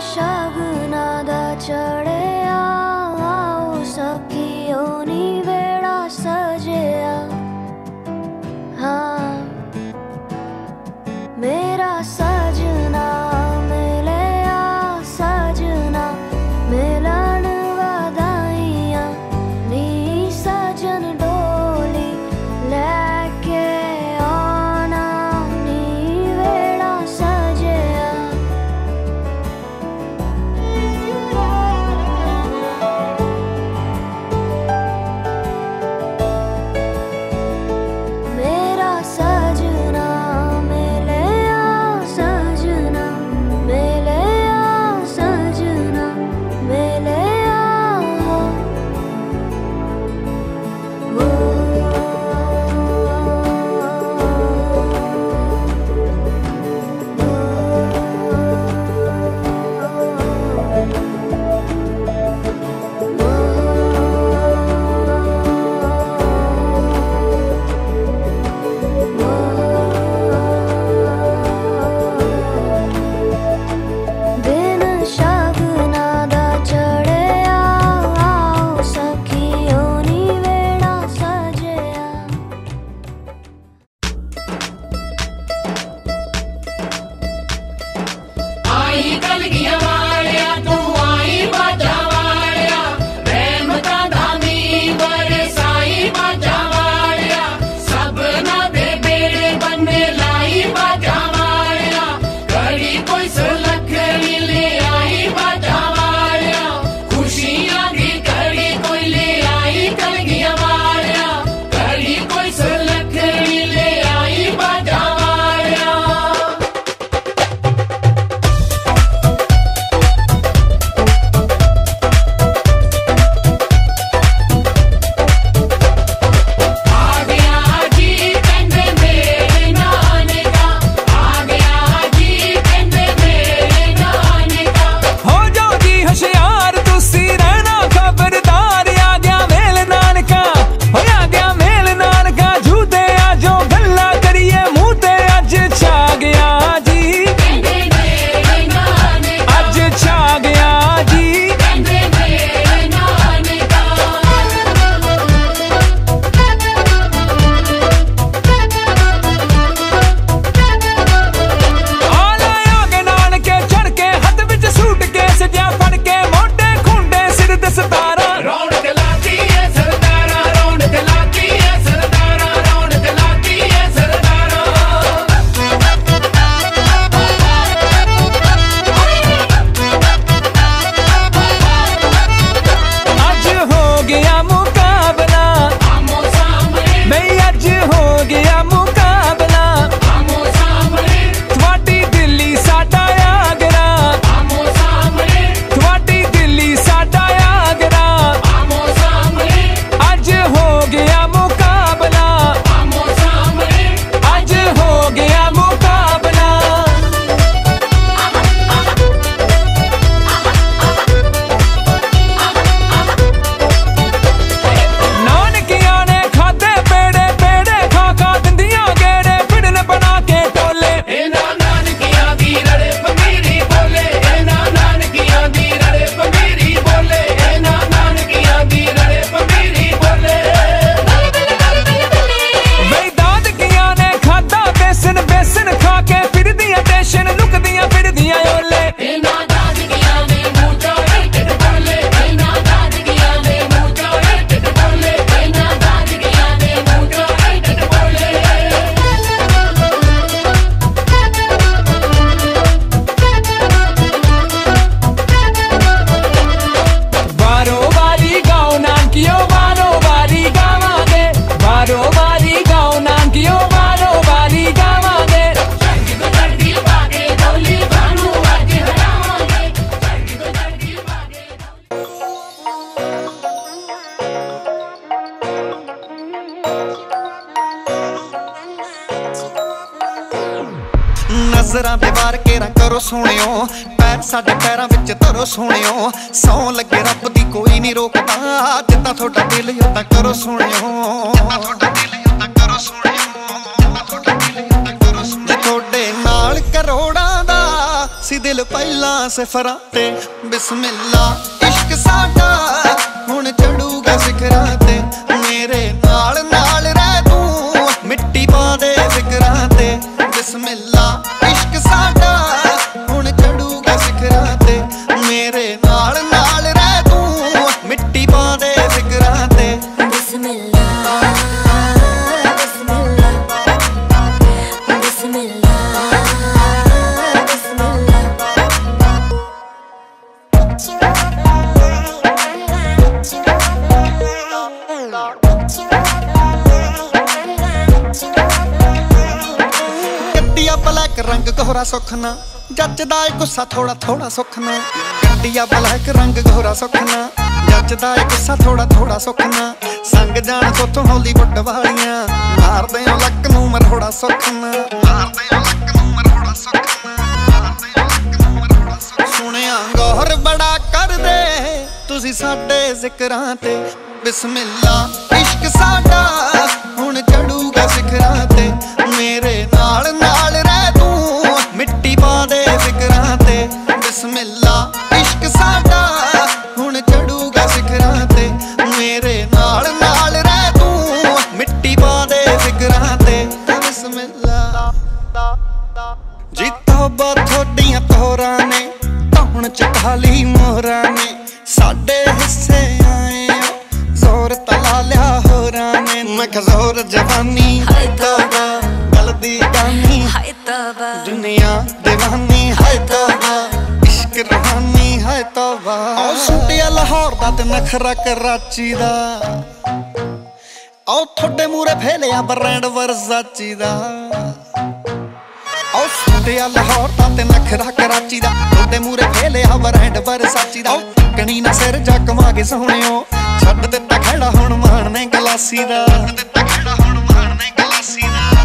शगना दा चढ़िया आओ सखियो नी वेड़ा सजिया। हाँ मेरा सजना मिलिया सजना मिलन वधाइयां नी सजन डोली लैके आना नी वेड़ा सजिया। मेरा सजना मिलिया सजना मिलिया सजना मिलिया। दिन शगना दा चढ़िया आओ सखियो नी वेड़ा सजिया। आई कलगिया वालिया तू आई बाजा वालिया रहमता धामी बरसाई बाजा वालिया सबना दे बेड़े बन्ने लाई बाजा वालिया घड़ी कोई सुलखड़ी ले आई बाजा वालिया खुशियां दी घड़ी कोई ले आई कलगिया वालिया घड़ी कोई सुलखड़ी ले आई बाजा वालिया। आ गया जी कंधे मेरे नाने का आ गया जी कंधे मेरे नाने का। हो जाओ जी होशियार तुसी रहना खबरदार आ गया मेल नानका हो आ गया मेल नानका झूठे आजो गल्ला करिए मुंह ते अज छा गया जी कंधे मेरे नाने का अज छा गया जी। कंधे मेरे नाने का। आला आगे नानके चढ़ के हथ विच सूट के सजा फड़ के मोटे खुंडे सिर ते सतारा रौनक लाती है सरदारा रौनक लाती है सरदारा रौनक लाती है सरदारा। अज हो गया मुकाबला आमो सामने नहीं अज हो गया मुकाबला आमो सामने थवाडी दिल्ली साडा आगरा आमो सामने थवाडी दिल्ली साडा आगरा आमो सामने अज हो गया मुकाबला आमो सामने। अज हो गया मुकाबला। नानकिया ने खाधे पेड़े पेड़े खा खा दिंदियां गेड़े पिड़न बना के टोले एना नानकिया दी रड़े पंगीरी बोले एना नानकिया दी रड़े पंगीरी बोले एना नानकिया दी रड़े पंगीरी बोले। वे दादकिया ने खाधा बेसन बेसन खा के फिरदियां टेशन लुकदियां फिरदियां ओले एना दादकिया दे मुंह चौड़े टिट बोले एना दादकिया दे मुंह चौड़े टिट बोले एना दादकिया दे मुंह चौड़े टिट बोले। बारो बारी गाओ नानकियो बारो बारी गावांगे बारो बारी गाओ नानकियो बारो बारी गावांगे। चढ़गी तो चढ़गी बागे डोली भानु आज हरावांगे चढ़गी तो चढ़गी बागे नजरां दे वार के रंग करो सोहणियो पैर साडे पैरां विच धरो सोहणियो सौ लगे रब दी कोई नहीं रोकदा जिद्दां थोड़ा दिल उदां करो सोहणियो जे थोड़े नाल करोड़ां दा सीधे दिल पहला सिफरां ते बिस्मिल्ला इश्क साडा हुण चढ़ूगा सिखरां ते मेरे नाल नाल रह तू मिट्टी पा दे फिकरां ते बिस्मिल्ला इश्क साडा हुण चढ़ूगा सिखरां ते मेरे नाल नाल रह तू मिट्टी पा दे फिकरां ते बिस्मिल्ला बिस्मिल्ला बिस्मिल्ला गड्डिया ब्लैक रंग गोरा सुखना जचदा है गुस्सा थोड़ा थोड़ा सुखना गड्डिया ब्लैक रंग गोरा सुखना जचदा है गुस्सा थोड़ा थोड़ा सुखना संग जान सोथों हॉलीवुड वालियां मारदे हो लक नूं मरोड़ा सुखना मारदे हो लक नूं मरोड़ा सुखना मारदे हो लक नूं मरोड़ा सुखना सुनिया गौर बड़ा कर दे तुसी साडे जिकरां ते बिस्मिल्ला इश्क साडा हुण चढ़ूगा सिखरां ते मेरे नाल नाल रह तू मिट्टी पा दे फिकरां ते बिस्मिल्ला इश्क साडा हुण चढ़ूगा सिखरां ते मेरे नाल नाल रह तू मिट्टी पा दे फिकरां ते बिस्मिल्ला जी तौबा थोड़ियां तोरां ने धौण च खाली मोहरां ने साडे हिस्से आए जोर तला लिया होरां ने मैं जोर जवानी है तौबा गलती गानी हाय तौबा दुनिया दीवानी है तौबा इश्क रूहानी है तौबा ओ सुटिया लाहौर दा ते नखरा कराची दा ओ थोड़े मूरे फैलिया ब्रांड वर्साची दा ओ सुटिया लाहौर दा ते नखरा कराची दा थोड़े मूरे फैलिया ब्रांड वर्साची दा कणी ना सिर जा कमा के सोहणियो छੱਡ ਦਿੱਤਾ ਖੜਾ ਹੁਣ ਮਾਣਨੇ ਗਲਾਸੀ ਦਾ ਛੱਡ ਦਿੱਤਾ ਖੜਾ ਹੁਣ ਮਾਣਨੇ ਗਲਾਸੀ ਦਾ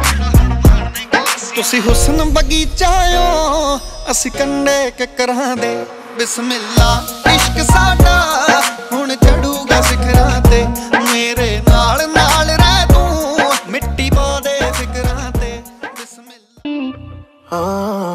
ਤੁਸੀਂ ਹੁਸਨ ਬਗੀਚਾਇਓ ਅਸੀਂ ਕੰਡੇ ਕਿਕਰਾਂ ਦੇ ਬਿਸਮਿਲ੍ਲਾ ਇਸ਼ਕ ਸਾਡਾ ਹੁਣ ਚੜੂਗਾ ਸਿਖਰਾਂ ਤੇ ਮੇਰੇ ਨਾਲ ਨਾਲ ਰਹਿ ਤੂੰ ਮਿੱਟੀ ਪਾ ਦੇ ਫਿਕਰਾਂ ਤੇ ਬਿਸਮਿਲ੍ਲਾ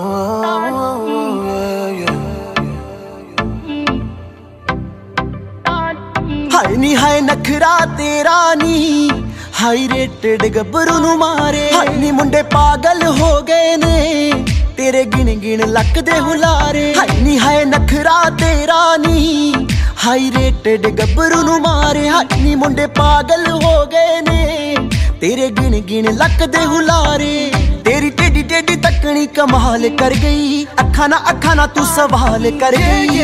ਹਾਏ ਨੀ ਹਾਏ ਨਖਰਾ ਤੇਰਾ ਨੀ ਹਾਈ ਰੇਟਡ ਗੱਭਰੂ ਨੂੰ ਮਾਰੇ ਹਾਏ ਨੀ ਮੁੰਡੇ ਪਾਗਲ ਹੋ ਗਏ ਨੇ ਤੇਰੇ ਗਿਣ ਗਿਣ ਲੱਕ ਦੇ ਹੁਲਾਰੇ ਹਾਏ ਨੀ ਹਾਏ ਨਖਰਾ ਤੇਰਾ ਨੀ ਹਾਈ ਰੇਟਡ ਗੱਭਰੂ ਨੂੰ ਮਾਰੇ ਹਾਏ ਨੀ ਮੁੰਡੇ ਪਾਗਲ ਹੋ ਗਏ ਨੇ ਤੇਰੇ ਗਿਣ ਗਿਣ ਲੱਕ ਦੇ ਹੁਲਾਰੇ ਤੇਰੀ ਟੇਡੀ ਟੇਡੀ ਤੱਕਣੀ ਕਮਾਲ ਕਰ ਗਈ ਅੱਖਾਂ ਨਾ ਤੂੰ ਸਵਾਲ ਕਰ ਗਈ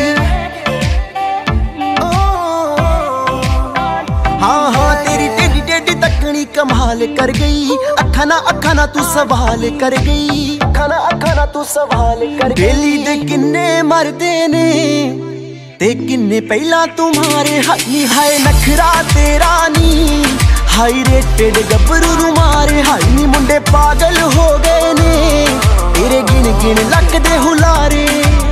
हाँ हाँ तेरी टेडी टेडी तकनी कमाल कर गई अखा ना तू सवाल कर गई अखा ना तू सवाल कर गई बेली दे किन्ने मरदे ने ते किन्ने पहला तुम्हारे हाई हाय नखरा तेरा नी हाई रेटेड गबरू नु मारे हाई नी मुंडे पागल हो गए ने तेरे गिन गिन लक दे हुलारे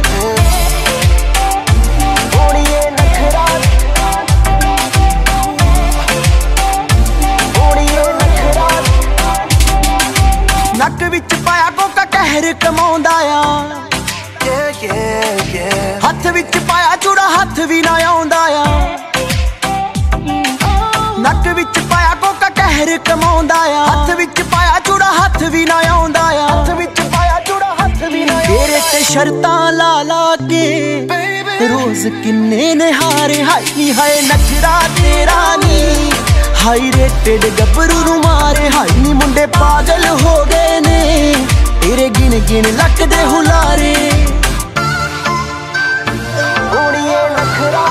नक विच पाया कोका कहर कमाउंदा आ हथ विच पाया चूड़ा हथ भी ना आउंदा आ नक विच पाया कोका कहर कमाउंदा आ हथ विच पाया चूड़ा हथ भी ना आउंदा आ हथ विच पाया चूड़ा हथ भी ना तेरे ते शर्तां ला ला के रोज किन्ने ने हारे हाय हाय नखरा तेरा नी हाई रेटेड गबरू नु मारे हाई नी मुंडे पागल हो गए ने तेरे गिन गिन लक दे हुलारे ओड़िए नखरा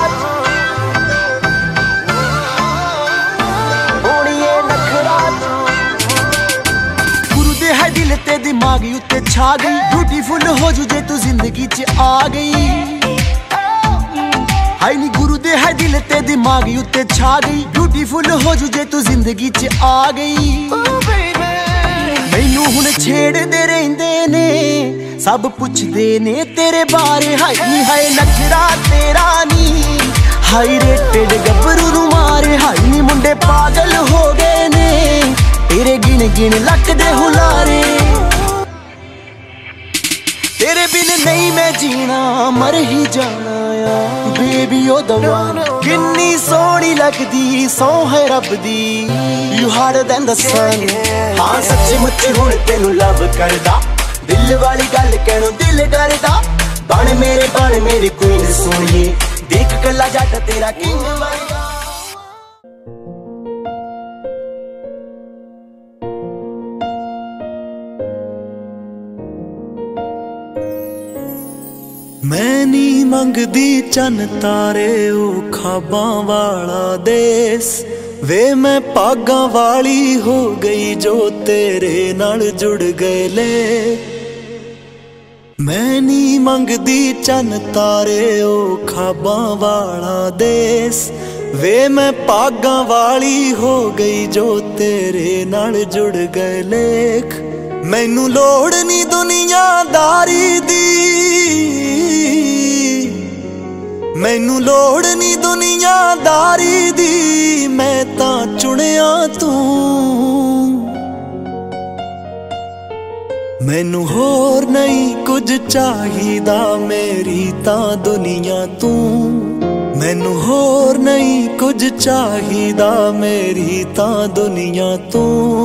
गुरु दे है दिल ते दिमाग उत्ते छा गई ब्यूटीफुल हो जू जे तू जिंदगी च आ गई हाय नी गुरु दे है दिल ते दिमाग उत्ते छा गई ब्यूटीफुल हो जू जे तू जिंदगी च आ गई मैनू हुण छेड़दे रहिंदे ने सब पुछदे ने तेरे बारे हाय नी हाय नखरा तेरा नी हाई रेटेड गबरू नु मारे हाय नी मुंडे पागल हो गए ने तेरे गिन गिन लक दे हुलारे तेरे बिन नहीं मैं जीना मर ही जाना आ बेबी ओ दवा किन्नी सोहनी लगदी सौ है रब दी you harder than the sun हाँ सच्ची मुच्ची हुण तेनू लव करदा दिल वाली गल कहणों दिल डरदा बन मेरे क्वीन सोहणीए देख कला जट तेरा किंग वर्गा मैं नी मंगदी चन तारे ओ खाबां वाला देस वे मैं पागां वाली हो गई जो तेरे नाल जुड़ गए ले मैं नी मंगदी चन तारे ओ खाबां वाला देस वे मैं पागां वाली हो गई जो तेरे नाल जुड़ गए लेख मैनू लोड़ नी दुनियादारी दी मैनू लोड़ नी दुनियादारी दी मैं तां चुनिया तू मैनू होर नहीं कुछ चाहिदा मेरी तां दुनिया तू मैनू होर नहीं कुछ चाहिदा मेरी तां दुनिया तू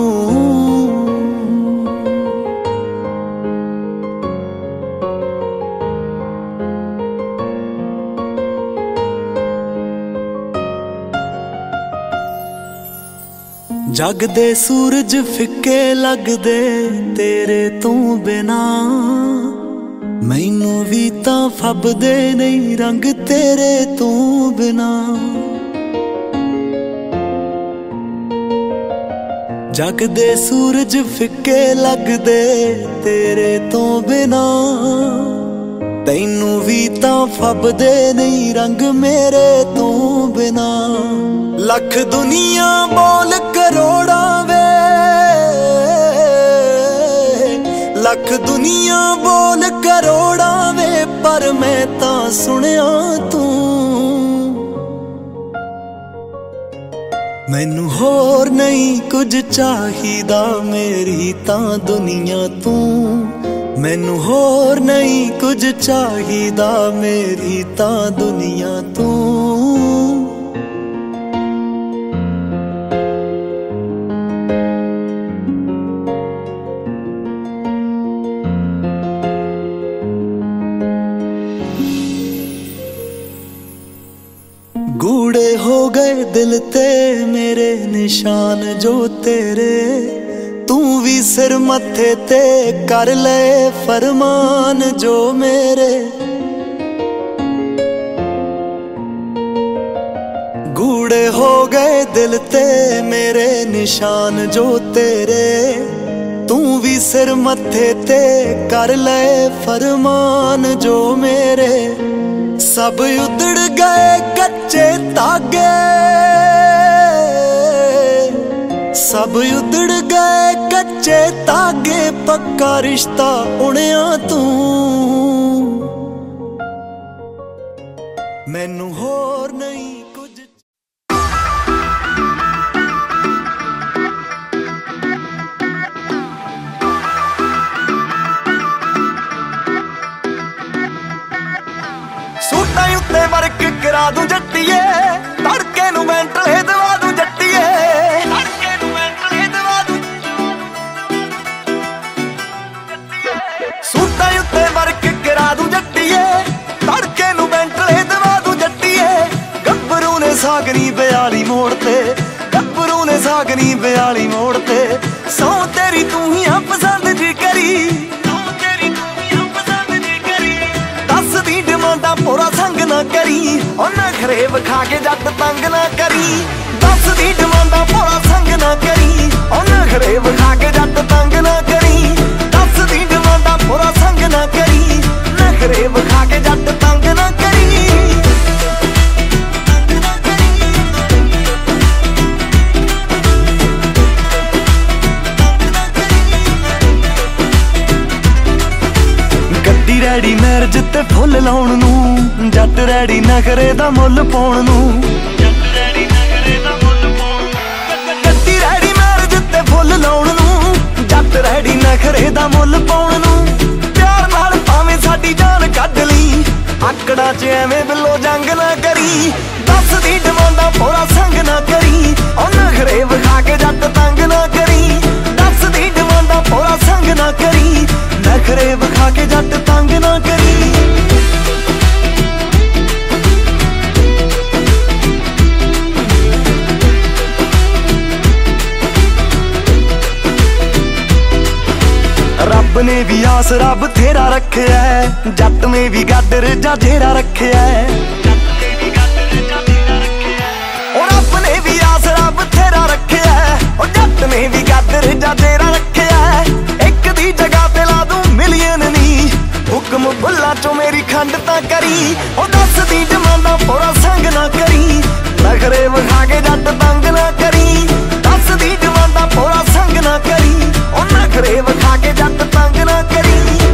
जग दे सूरज फिक्के लगदे तेरे तू बिना मैनू भी तां फबदे नहीं रंग तेरे तू बिना जग दे सूरज फिक्के लगदे तेरे तू बिना तैनू भी तां फबदे नहीं रंग मेरे तू बिना लख दुनिया बोल करोड़ा वे लख दुनिया बोल करोड़ा वे पर मैं तां सुनिया तू मैनू होर नहीं कुछ चाहिदा मेरी तां दुनिया तू मैनू होर नहीं कुछ चाहिदा मेरी तां दुनिया तू गूढ़े हो गए दिल ते मेरे निशान जो तेरे तू भी सिर मत्थे ते कर ले फरमान जो मेरे गूढ़े हो गए दिल ते मेरे निशान जो तेरे तू भी सिर मत्थे ते कर ले फरमान जो मेरे सब उधड़ गए कच्चे धागे सब उधड़ गए कच्चे धागे पक्का रिश्ता उणिया तू मैनू होर नहीं कुछ सूटां उत्ते वर्क करा दूं जट्टीए तड़के नूं मेंटल हे दवा दूं जट्टीए तड़के नूं मेंटल हे दवा दूं सूटां उत्ते वर्क करा दूं जट्टीए तड़के नूं मेंटल हे दवा दूं जट्टीए गब्बरू ने सागरी 42 मोड़ ते गब्बरू ने सागरी 42 मोड़ ते सौ तेरी तू ही पसंद जी करी पूरा संग ना करी नखरे विखा के जट तंग ना करी दस दी डिमांडा पूरा संग ना करी नखरे विखा के जट तंग ना करी दस दी डिमांडा पूरा संग ना करी नखरे विखा के जट तंग ना करी गड्डी रैडी मैरिज ते फुल लाउण नूं जट रैडी नखरे दा मुੱਲ पाउण नूं गड्डी रैडी मैरिज ते फुल लाउण नूं जट रैडी नखरे दा मुੱਲ पाउण नूं प्यार नाल भावें साडी जान ਆਕੜਾਂ 'ਚ ਐਵੇਂ ਬਿੱਲੋ ਜੰਗ ਨਾ ਕਰੀ, ਦੱਸਦੀ ਡਿਮਾਂਡਾਂ ਭੋਰਾ ਸੰਗ ਨਾ ਕਰੀ, ਉਹ ਨਖਰੇ ਵਿਖਾ ਕੇ ਜੱਟ ਤੰਗ ਨਾ ਕਰੀ, ਦੱਸਦੀ ਡਿਮਾਂਡਾਂ ਭੋਰਾ ਸੰਗ ਨਾ ਕਰੀ, ਨਖਰੇ ਵਿਖਾ ਕੇ ਜੱਟ ਤੰਗ ਨਾ ਕਰੀ। ਰੱਬ ਨੇ ਵੀ ਆਸਰਾ ਬਥੇਰਾ ਰੱਖਿਆ, ਜੱਟ ਨੇ ਵੀ ਗਾਡਰ ਜਾਂ ਢੇਰਾ ਰੱਖਿਆ, ਉਹ ਰੱਬ ਨੇ ਵੀ ਆਸਰਾ ਬਥੇਰਾ ਰੱਖਿਆ, ਉਹ ਜੱਟ ਨੇ ਵੀ ਗਾਡਰ ਜਾਂ ਢੇਰਾ ਰੱਖਿਆ। ਇੱਕ ਦੀ ਜਗ੍ਹਾ ਤੇ ਲਾ ਦੂੰ ਮਿਲੀਅਨ ਨੀ, ਹੁਕਮ ਬੁੱਲਾ ਚੋਂ ਮੇਰੀ ਖੰਡ ਤਾਂ ਕਰੀ, ਉਹ ਦੱਸਦੀ ਡਿਮਾਂਡਾਂ ਭੋਰਾ ਸੰਗ ਨਾ ਕਰੀ, ਨਖਰੇ ਵਿਖਾ ਕੇ ਜੱਟ ਤੰਗ ਨਾ ਕਰੀ, ਦੱਸਦੀ ਡਿਮਾਂਡਾਂ ਭੋਰਾ ਸੰਗ ਨਾ ਕਰੀ, ਉਹ ਨਖਰੇ ਵਿਖਾ ਕੇ ਜੱਟ ਤੰਗ ਨਾ ਕਰੀ।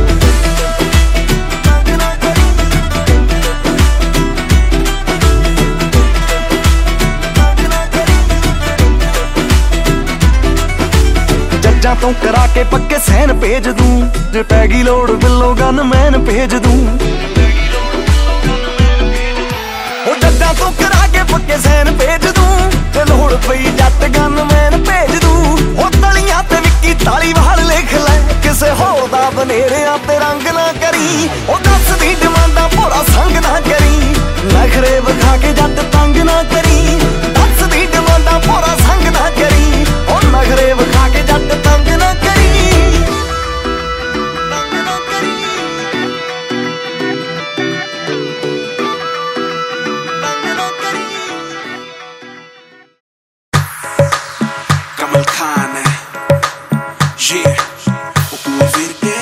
ਜੱਜਾਂ ਤੋਂ ਕਰਾ ਕੇ ਪੱਕੇ ਸੈਨ ਭੇਜ ਦੂੰ, ਜੇ ਪੈ ਗਈ ਲੋੜ ਬਿੱਲੋ ਗਨਮੈਨ ਭੇਜ ਦੂੰ, ਉਹ ਜੱਜਾਂ ਤੋਂ ਕਰਾ ਕੇ ਪੱਕੇ ਸੈਨ ਭੇਜ ਦੂੰ, ਜੇ ਲੋੜ ਪਈ ਜੱਟ ਗਨਮੈਨ ਭੇਜ ਦੂੰ। ਉਹ ਤਲੀਆਂ ਤੇ ਵਿੱਕੀ ਤਾਲੀਵਾਲ ਲਿਖ ਲੈ, ਕਿਸੇ ਹੋਰ ਦਾ ਬਨੇਰਿਆਂ ਤੇ ਰੰਗ ਨਾ ਕਰੀ, ਉਹ ਦੱਸਦੀ ਡਿਮਾਂਡਾਂ ਭੋਰਾ ਸੰਗ ਨਾ ਕਰੀ, ਨਖਰੇ ਵਿਖਾ ਕੇ ਜੱਟ ਤੰਗ ਨਾ ਕਰੀ, ਦੱਸਦੀ ਡਿਮਾਂਡਾਂ ਭੋਰਾ ਸੰਗ ਨਾ ਕਰੀ, ਉਹ ਨਖਰੇ ਵਿਖਾ ਕੇ ਜੱਟ ਤੰਗ ਨਾ ਕਰੀ। Kamal Khan है ये वो फिर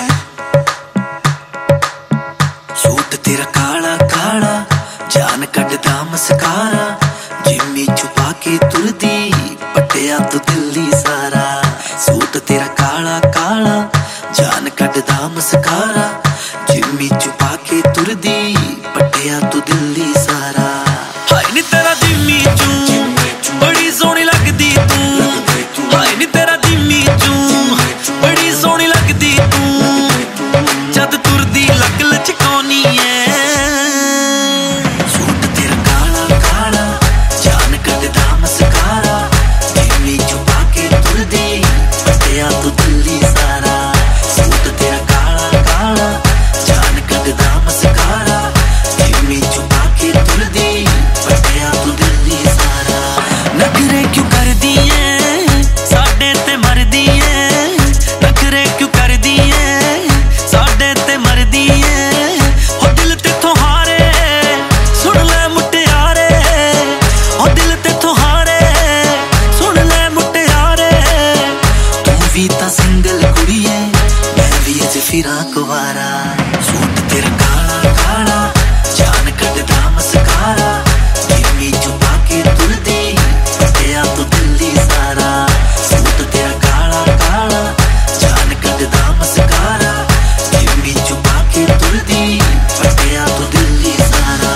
सूट तेरा काला काला जान कटदा मस्कारा जिम्मी छुपा के तुरदी पटिया तो दिल्ली सारा सूट तेरा काला काला जान कटदा मस्कारा जिम्मी छुपा के तुरदी पटिया तो दिल्ली सारा हाय नी तेरा जिम्मी चू बड़ी सोहनी लगदी तू हाय नी तेरा जिम्मी चू बड़ी सोहनी लगदी तू जद तुरदी लग लचकानी है सूट तेरा काला काला जान कटदा मस्कारा जिम्मी छुपा के तुरदी पटिया तो दिल्ली सारा सूट तेरा काला काला जान कटदा मस्कारा जिम्मी छुपा के तुरदी पटिया तो दिल्ली सारा नखरे क्यों करदी है साडे ते मरदी है नखरे क्यों करदी है साडे ते मरदी है हो दिल तेथों हारे सुन ले मुटियारे हो दिल तेथों हारे सुन ले मुटियारे तू भी तां सिंगल कुड़ी है मैं भी अज फिरां कुवारा सूट तेरा काला काला जान कटदा मस्कारा जिम्मी छुपा के तुरदी पटिया तो दिल्ली सारा सूट तेरा काला काला जान कटदा मस्कारा जिम्मी छुपा के तुरदी पटिया तो दिल्ली सारा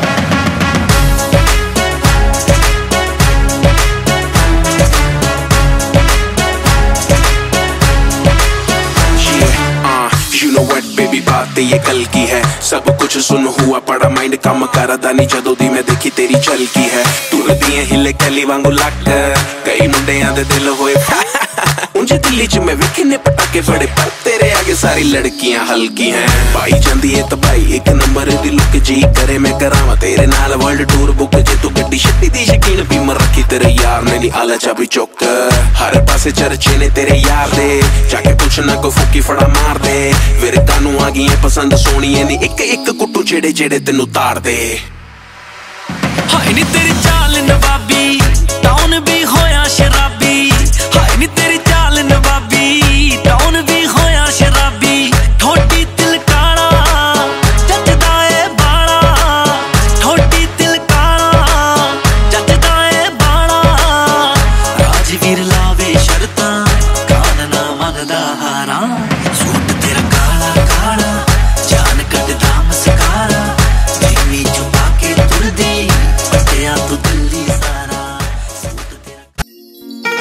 You know what baby बात ये कल की है सब कुछ सुन हुआ पड़ा माइंड काम करदा नहीं जदों दी मैं देखी तेरी झलकी है तुरदियां हिले कैली वांगू लक कई मुंडियां दे दिल होए उंज दिल्ली च मैं विखने पटाके बड़े पर तेरे आगे सारी लड़कियां हल्की हैं पाई जांदी है तबाई एक नंबर दी लुक जी करे मैं करावां तेरे नाल वर्ल्ड टूर बुक जे तू गड्डी छड्डी दी शकीन भी मैं रखी तेरे यार ने नी आला चाबी चौक हर पासे चर्चे ने तेरे यार दे जाके पुछना को फूकी फड़ा मार दे वीर कानू आ गई है पसंद सोनिए नी एक एक कुट्टू जेड़े जेड़े तेनू तार दे हाय नी तेरी चाल नवाबी टाउन भी होया शराबी हाय नी तेरी चाल नवाबी टाउन भी होया शराबी ठोडी दिल काला जचदा ए बाला ठोडी दिल काला जचदा ए बाला राजवीर लावे शर्तां कान ना मंगदा हारां सूट तेरा काला काला जान कटदा मस्कारा जिम्मी छुपा के तुरदी पटिया तो दिल्ली सारा सूट तेरा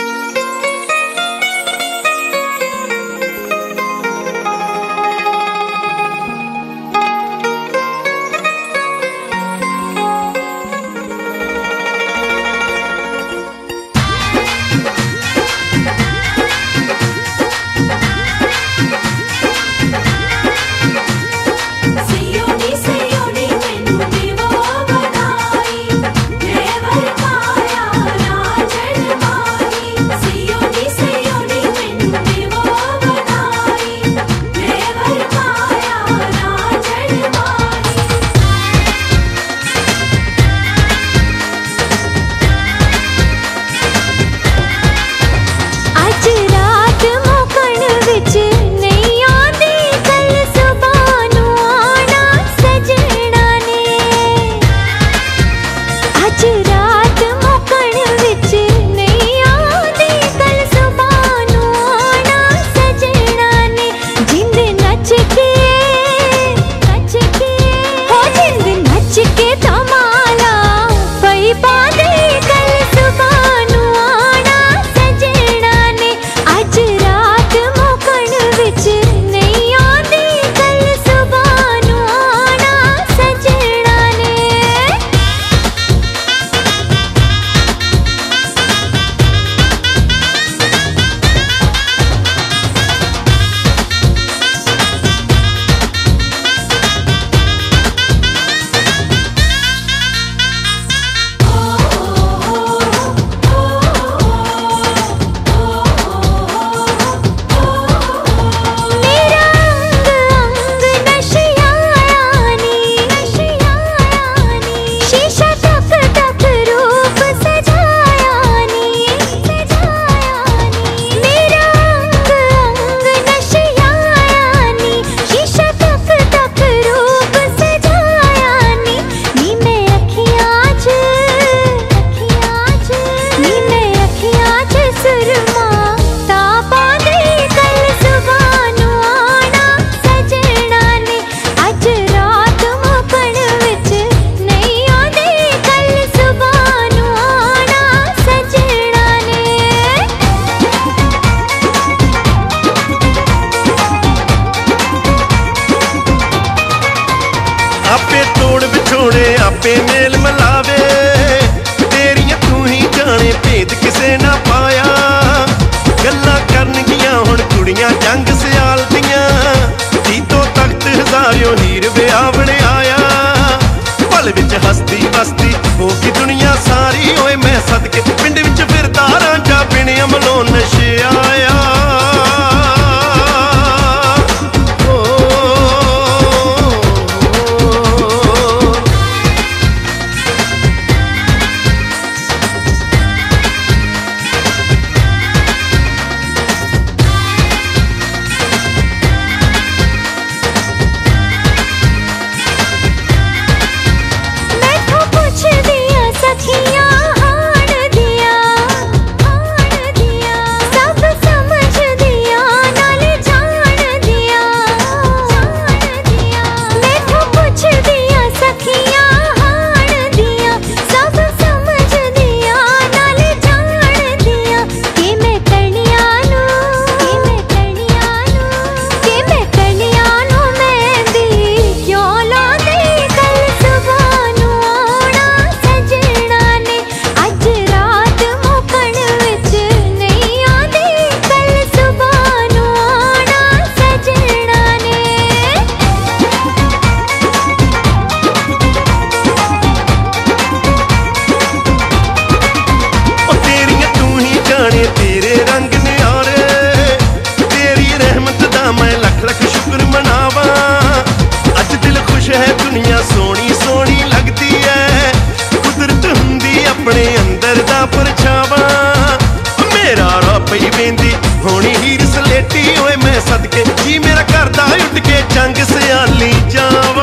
आपे मेल मिलावे तेरियां तू ही जाने भेद किसे ना पाया गल्लां करनगियां हुण कुड़ियां जंग सियाल दियां जीतो तख्त हज़ारियों हीर विआवण आया पल विच हस्ती बस्ती होगी दुनिया सारी ओए मैं सदके पिंड विच फिरदा रांझा बिन अमलों नशे आया सदके जी मेरा करदा उठ के जंग सियाली जावा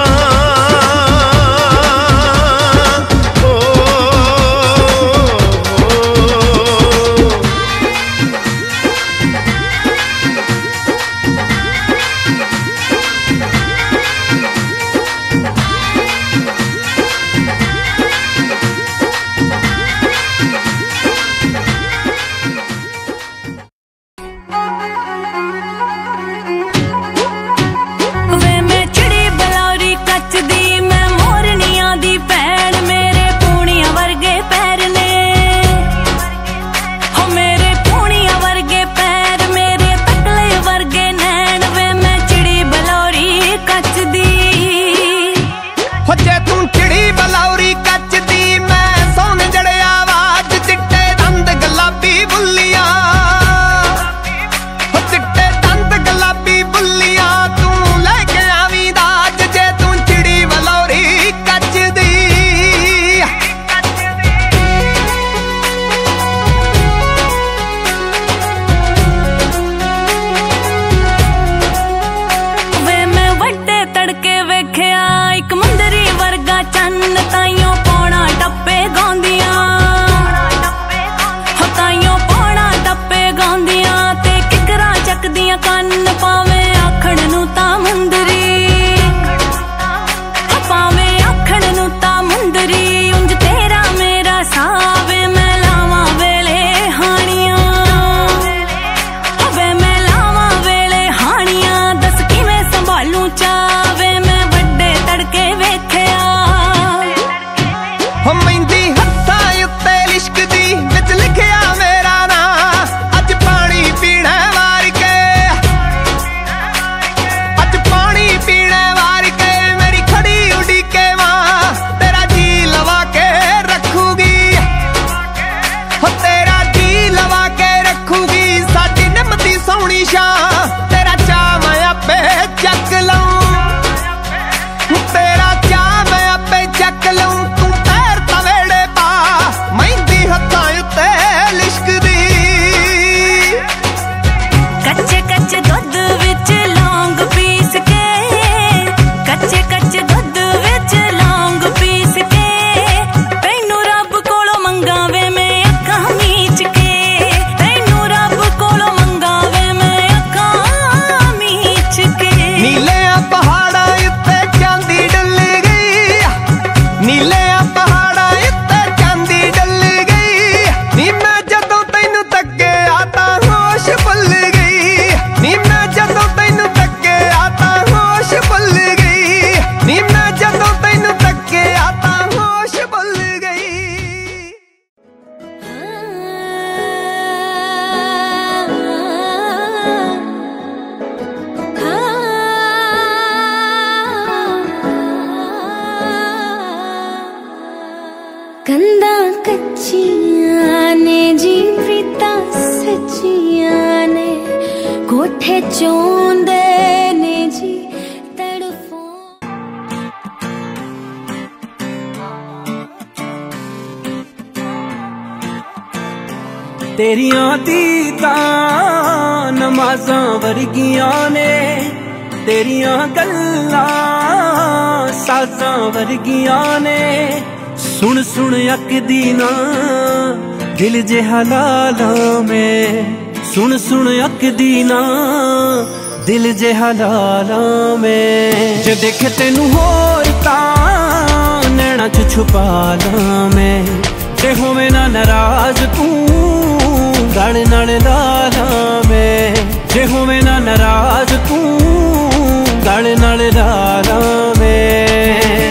कंधा कच्चियां ने जी प्रीता सच्चियां ने कोठे चोंदे ने जी तड़फो। तेरियां दीदां नमाज़ां वर्गियां ने तेरियां गल्लां साज़ां वर्गियां ने सुन सुन अकदी ना दिल जे हलाला में सुन सुन अकदी ना दिल जे हलाला में जे देखे तेनू होर तां नैना च छुपा ला मैं जे होवे ना नाराज तू गल नाल लाला मैं जे होवे ना नाराज तू गल नाल लाला मैं।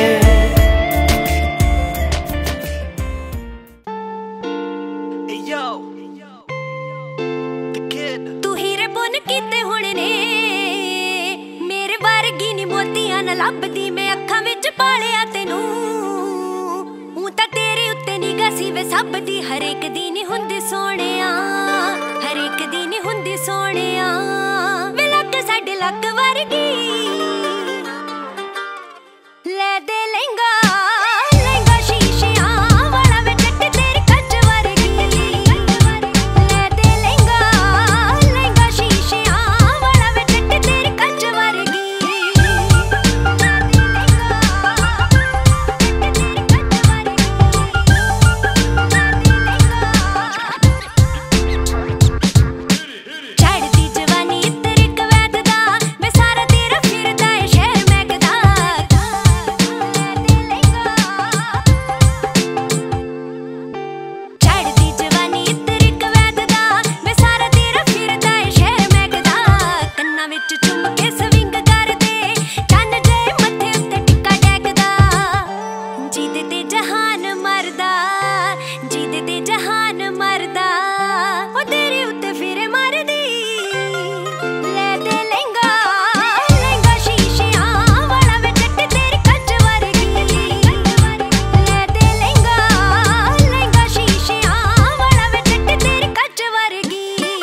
तू हीरे बुन कीते हुण ने मेरे वर्गी नी मोतियां ना लभदी मैं अखां विच पालिया तेनू हूं तां तेरे उत्ते निगाह सी वे सब दी हर एक दी नी हुंदी सोहणिया हर एक दी नी हुंदी सोहणिया वे लग साडे लग वर्गी ले दे लहंगा लहंगा शीशियां वाला वे जट तेरी कच वर्गी ले दे लहंगा लहंगा शीशियां वाला वे जट तेरी कच वर्गी चढ़दी जवानी इतर एक वैद दा मैं सारा तेरा फिरदा है शहर महकदा चढ़दी जवानी इतर एक वैद दा मैं सारा तेरा फिरदा है शहर महकदा कन्ना विच चुम के स्विंग करदे चन्न जे मत्थे उत्ते टिक्का टैकदा जीदे ते जहान मरदा जीदे ते जहान मरदा ओ तेरे उत्ते फिरे मारदी ले दे लहंगा लहंगा शीशियां वाला वे जट तेरी कच वर्गी ले दे लहंगा लहंगा शीशियां वाला वे जट तेरी कच वर्गी।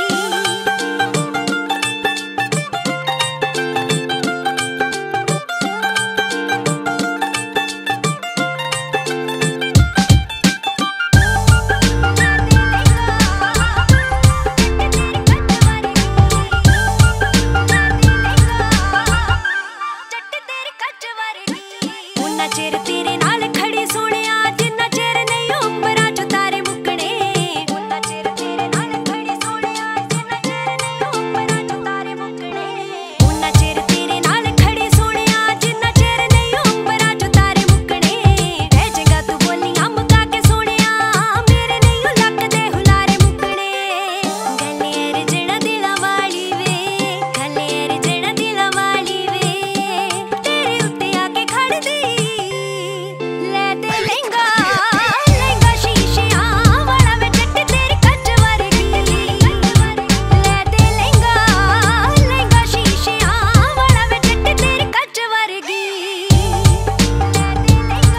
उन्ना चेर तेरे नाल खड़ी सोहणिया जिन्ना चेर नहीं उम्रां चों तारे मुकणे उन्ना चेर तेरे नाल खड़ी सोहणिया जिन्ना चेर नहीं उम्रां चों तारे मुकणे उन्ना चेर तेरे नाल खड़ी सोहणिया जिन्ना चेर नहीं उम्रां चों तारे मुकणे बह जाएगा तू बोलियां मुका के सोहणिया मेरे नहीं लगदे हुलारे मुकणे गले रजणा दिलां वाली वे गले रजणा दिलां वाली वे तेरे उत्ते आके खड़दी ले दे लहंगा लहंगा शीशियां वाला वे जट तेरी कच वर्गी ले दे लहंगा लहंगा शीशियां वाला वे जट तेरी कच वर्गी ले दे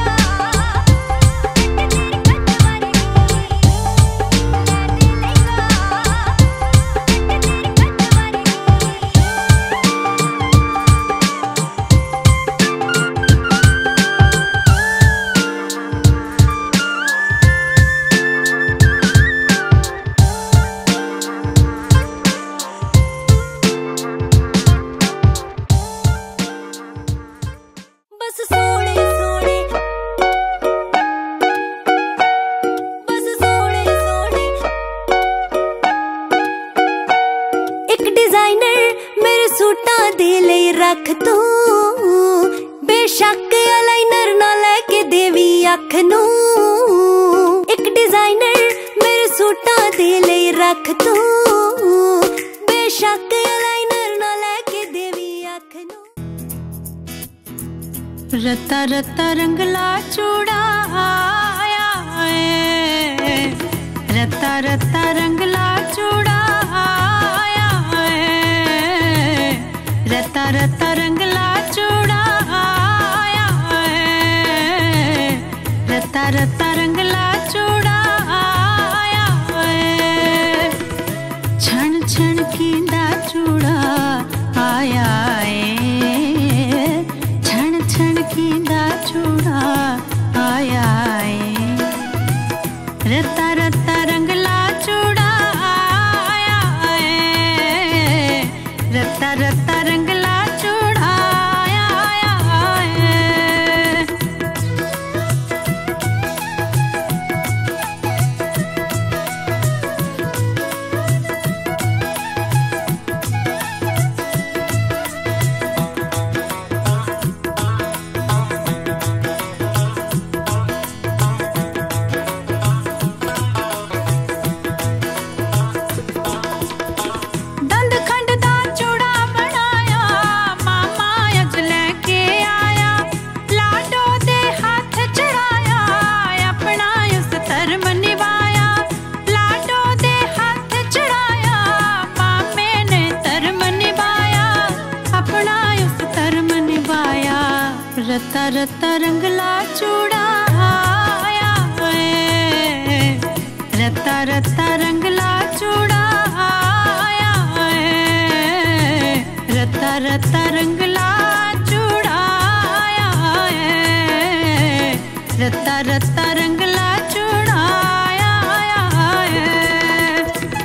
बस सोहणे सोहणे बस सोहणे सोहणे एक डिजाइनर मेरे सूटां दे लई रख तू बेशक अलाइनर ना लेके देवी अख नू एक डिजाइनर मेरे सूटां दे लई रख तू बेशक अलाइनर ना लेके देवी अख नू। रत्ता रत्ता रंगला चूड़ा आया है रत्ता रत्ता रंगला चूड़ा आया है रत्ता रत्ता रंगला चूड़ा आया है रत्ता रत्ता रंगला चूड़ा आया है छण छण कींदा चूड़ा आया है छण छण कींदा चूड़ा आया है रत्ता रत्ता रंगला चूड़ा आया है रत्ता रत्ता रंगला चूड़ा आया है दंद खंड दा चूड़ा बनाया मामा अज लेके आया लाडो दे हाथ चढ़ाया अपना उस धर्म निभाया लाडो दे हाथ चढ़ाया मामे ने धर्म निभाया अपना उस धर्म निभाया रत्ता रत्ता रंगला चूड़ा आया है रत्ता रत्ता रंगला चूड़ा आया है रत्ता रत्ता रंगला चूड़ा आया है रत्ता रत्ता रंगला चूड़ा आया है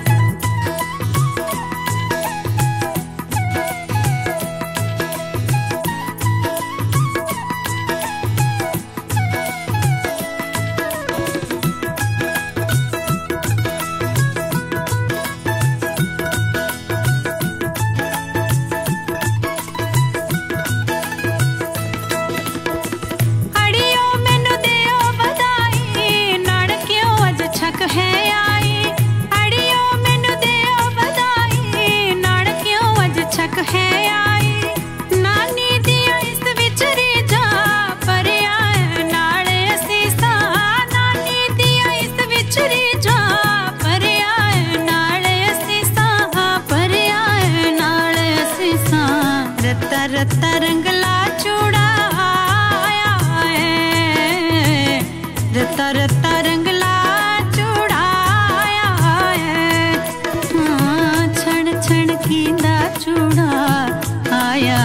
अड़ियो मैनू दियो बधाई नानकियों अज छक है आई अड़ियो मैनू दियो बधाई नानकियों अज छक है आई नानी दिया इस विच रीजा भरिया है नाले असीसा नानी दिया इस विच रीजा भरिया है नाले असीसा भरिया है नाले असीसा रत्ता रत्ता रंगला चूड़ा आया है रत्ता रत्ता रंगला चूड़ा आया है छण छण कींदा चूड़ा आया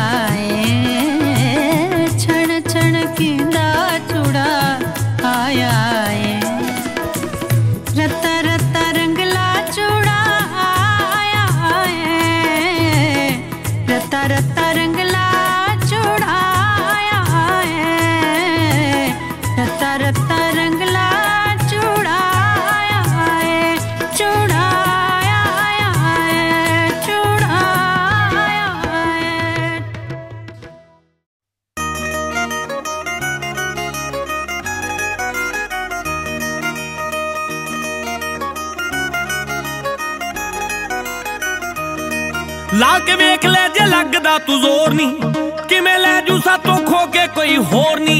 है छण छण कींदा चूड़ा आया है रत्ता रत्ता रंगला चूड़ा आया है रत्ता रत्ता रंगला चूड़ा आया है रत्ता रत्ता रंगला चूड़ा आया है चूड़ा आया है चूड़ा आया है ला के वेख ले जे लगदा तू जोर नी किवें ले जू सातों खो के कोई होर नी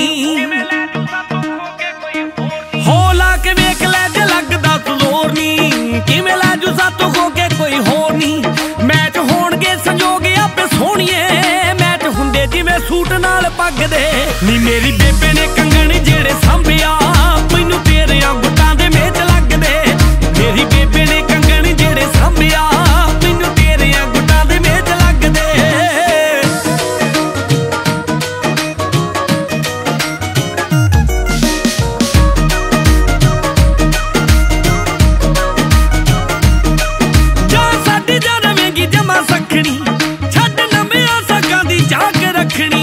हो ला के वेख ले जे लगदा तू जोर नी किवें ले जू सातों खो के कोई होर नी मैच होणगे संजोग आपे सोहणीए मैच हुंदे जिवें सूट नाल पग दे नी मेरी बेबे ने कंगण जेड़े सांभिया मैनू तेरियां गुट्टां दे मेच लगदे मेरी बेबे ने कंगण जेड़े सांभिया मैनू तेरियां गुट्टां दे मेच लगदे जा साडी जा रवेंगी जमा सखणी छड्ड नविआं सगां दी जाग रखणी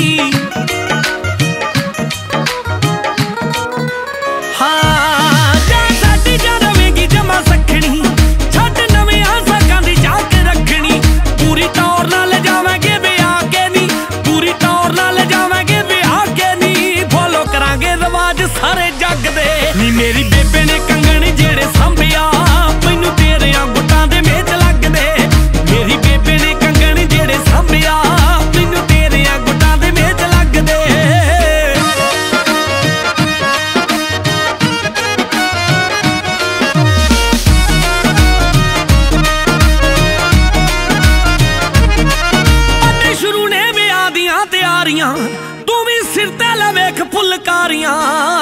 सारे जग दे नी मेरी बेबे ने कंगण जेड़े सांभिया मैनू तेरियां गुट्टां दे मेच लगदे मेरी बेबे ने कंगण जेड़े सांभिया मैनू तेरियां गुट्टां दे मेच लगदे तू भी सिर ते ला वेख फुलकारियां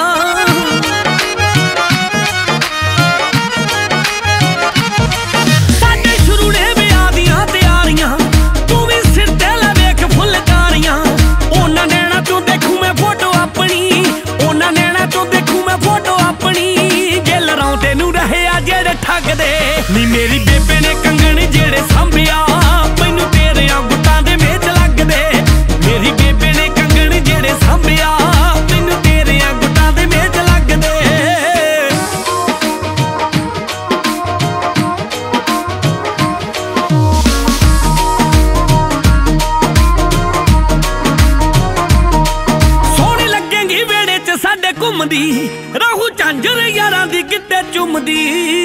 साडे शुरू ने विआह दियां तैयारियां तू भी सिर ते ला वेख फुलकारियां ओना नैना चों देखूं मैं फोटो अपनी ओना नैना चों देखूं मैं फोटो अपनी जे लराउंदे नूं रहे आ जेड़े ठगदे नी मेरी बेबे ने कंगण जेड़े सांभिया मैनू तेरे गुट्टां दे मेच लगदे मेरी बेबे ने कंगण जेड़े सांभिया मैनू तेरे गुट्टां दे मेच लगदे सोहणी लगेंगी वेड़े च साडे घुमदी राहू झांझर यारां दी गिट्टे चुमदी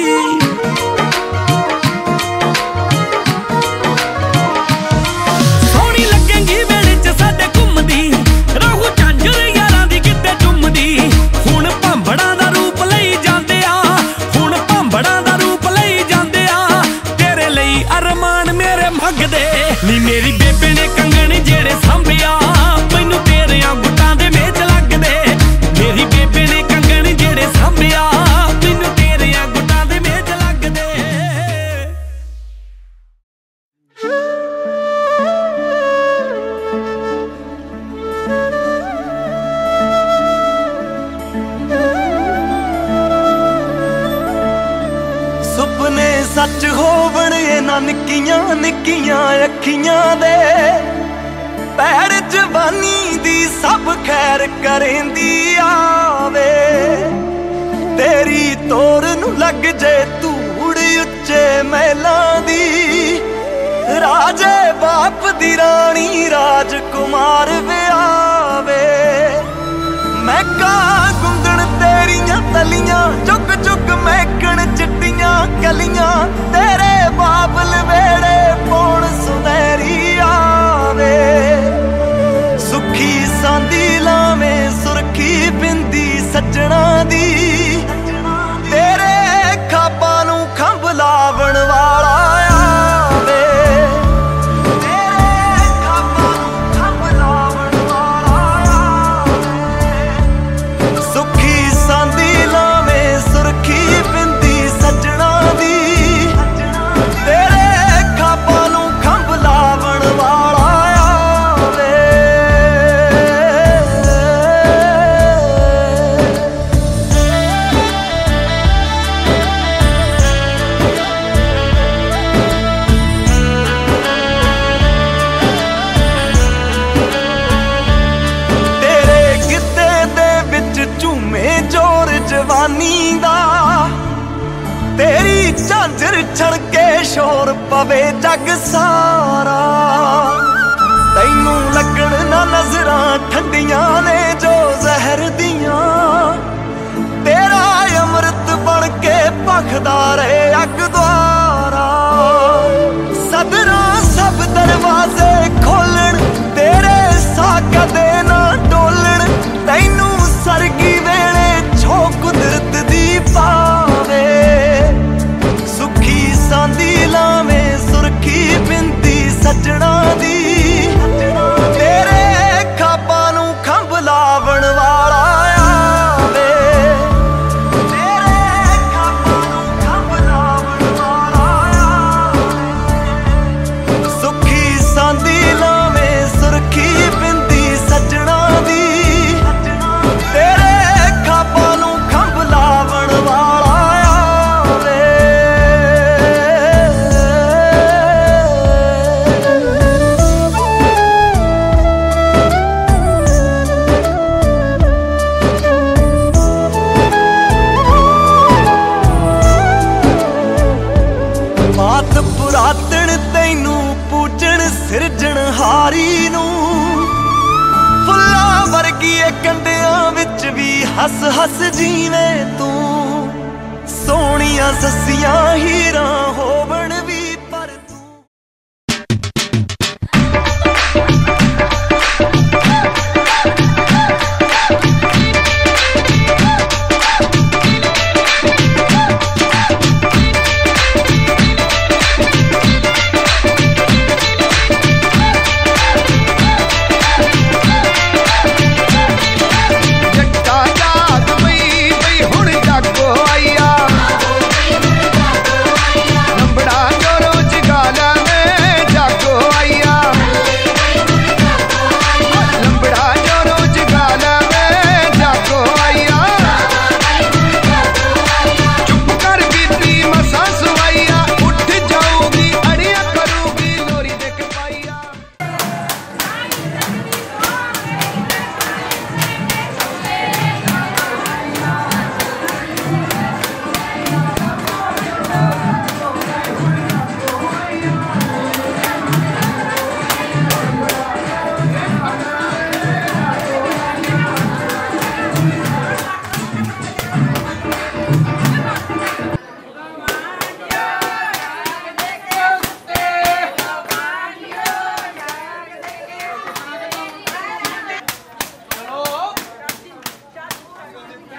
नी मेरी बेबे ने कंगण जेड़े सांभिया मैनू तेरे गुट्टां दे मेच लगदे मेरी बेबे ने कंगण जेड़े सांभिया मैनू तेरे गुट्टां दे मेच लगदे सुपने सच होवण इन्हां निक्कियां निक्कियां अखियां दे पैर जवानी दी सब खैर करेंदी आवे तेरी तोर नू लग जे धूड़ उच्चे महलां दी राजे बाप दी रानी राजकुमार विआवे मैं का गुंगण तेरियां तलियां चुक चुक महकण चिट्टियां कलियां तेरे बाबल वेड़े पौण सुनहरी आवे सुखी सांदी लावे सुरखी बिंदी सज्जणा दी तेरे खाबां नूं खंभ लावण वाला आवे तेरी झांझर छड़के शोर पवे जग सारा तैनू लगण ना नजरां ठंडियां ने जो जहर दियां तेरा अमृत बन के भखदा रहे अग द्वारा सदरा सब दरवाजे खोलण तेरे साका दे ना डोलण तैनू सरगी वेले छो कुदरत दी पावे सुखी सांदी लावे सुरखी बिंदी सजणा दी तेरे खाबां नूं खंभ लावण वाला आवे तेरे खाबां नूं खंभ लावण वाला आवे सुखी सांदी लावे सुरखी बिंदी सजणा दी तेरे खाबां नूं खंभ लावण वाला बात पुरातन तैनू पूजन सिरजनहारी नू फुल्लां वर्गी कंडियां विच भी हस हस जीवे तू सोहणियां सस्सियां हीरां होवण भी पर तू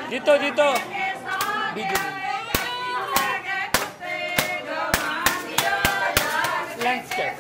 जीतो जीतो लैंडस्केप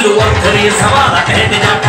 नीलू अखरी सवारा कहने जा